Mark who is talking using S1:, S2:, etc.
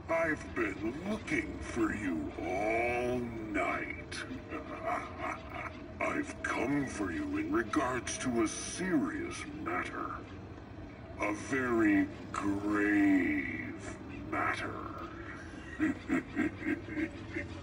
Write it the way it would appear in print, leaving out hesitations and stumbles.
S1: I've been looking for you all night. I've come for you in regards to a serious matter. A very grave matter.